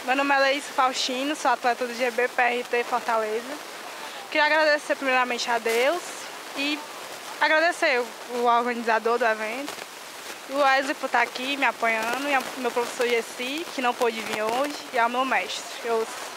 Meu nome é Leísa Faustino, sou atleta do GBPRT Fortaleza. Queria agradecer primeiramente a Deus e agradecer o organizador do evento, o Wesley por estar aqui me apoiando, e ao meu professor Jessi, que não pôde vir hoje, e ao meu mestre.